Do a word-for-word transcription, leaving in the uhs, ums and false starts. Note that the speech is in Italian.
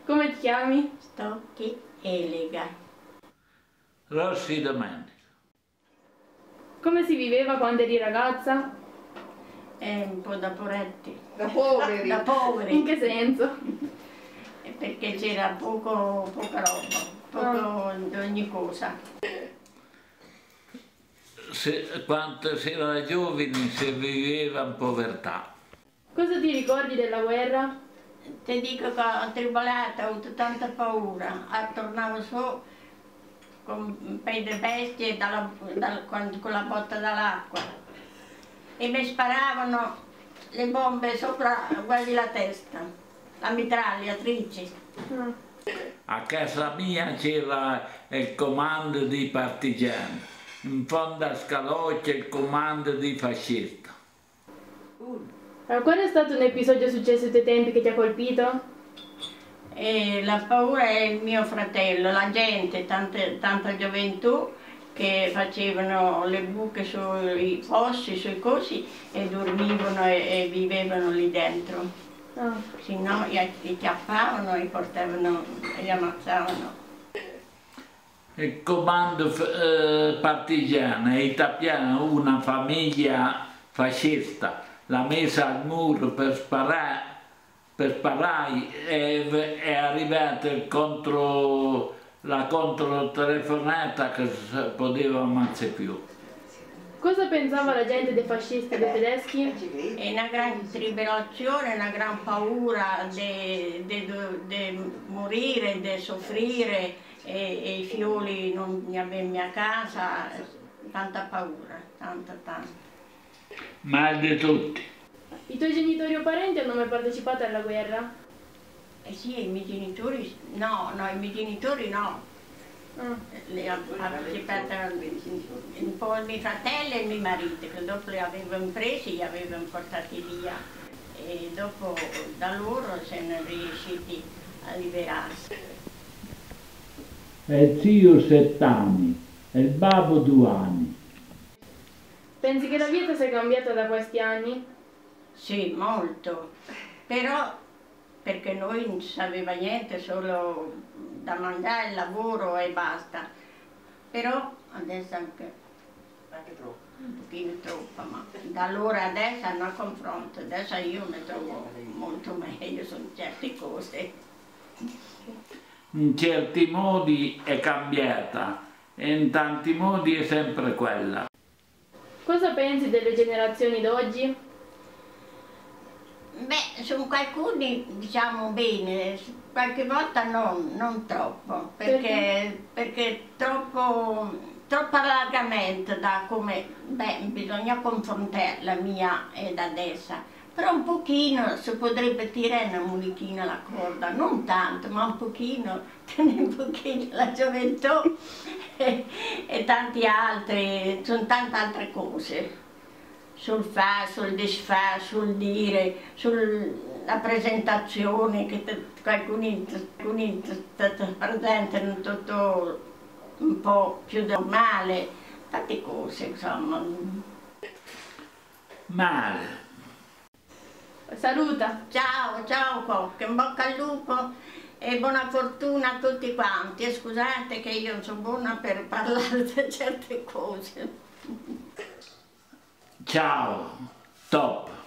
Come ti chiami? Stocchi Elega. Rossi Domenico. Come si viveva quando eri ragazza? È un po' da poretti. Da poveri. Da poveri. In che senso? Perché c'era poco, poca roba, poco di ogni cosa. Se, quando si era giovani si viveva in povertà. Cosa ti ricordi della guerra? Ti dico che ho tribolato, ho avuto tanta paura. Tornavo su con un paio di bestie dalla, dal, con, con la botta dall'acqua e mi sparavano le bombe sopra, guardi la testa, la mitragliatrice. Mm. A casa mia c'era il comando di partigiani, in fondo a Scalò c'è il comando di fascisti. Allora, qual è stato un episodio successo ai tuoi tempi che ti ha colpito? E la paura è il mio fratello, la gente, tante, tanta gioventù che facevano le buche sui fossi, sui cosi e dormivano e, e vivevano lì dentro. Ah. Se no li chiappavano e portavano e li ammazzavano. Il comando eh, partigiano è italiano, una famiglia fascista, l'ha messa al muro per sparare. Per sparare è, è arrivata contro, la controtelefonata che poteva ammazzare più. Cosa pensava la gente dei fascisti e dei tedeschi? È una gran tribolazione, una gran paura di morire, di soffrire e, e i figlioli non ne avevano a casa, tanta paura, tanta, tanta. Ma di tutti. I tuoi genitori o parenti hanno mai partecipato alla guerra? Eh sì, i miei genitori, no, no, i miei genitori no. Ah. Le ha partecipato un po' i miei fratelli e il mio marito, che dopo li avevano presi, li avevano portati via e dopo da loro sono riusciti a liberarsi. E il zio sette anni, e il babbo due anni. Pensi che la vita sia cambiata da questi anni? Sì, molto, però perché noi non si sapeva niente, solo da mangiare, il lavoro e basta. Però adesso anche, Anche troppo. un pochino troppo, ma da allora adesso hanno a confronto, adesso io mi trovo molto meglio su certe cose. In certi modi è cambiata, e in tanti modi è sempre quella. Cosa pensi delle generazioni d'oggi? Beh, su alcuni diciamo bene, qualche volta non, non troppo, perché, perché troppo, troppo allargamento da come, beh, bisogna confrontare la mia ed adesso, però un pochino si potrebbe tirare una munichina la corda, non tanto, ma un pochino, tenere un pochino la gioventù e, e tanti altri, sono tante altre cose. Sul fare, sul disfare, sul dire, sulla presentazione, che te, alcuni, alcuni te, te, te presentano tutto un po' più normale, tante cose insomma. Male. Saluta! Ciao, ciao Cocca, in bocca al lupo e buona fortuna a tutti quanti e scusate che io non sono buona per parlare di certe cose. Ciao, top.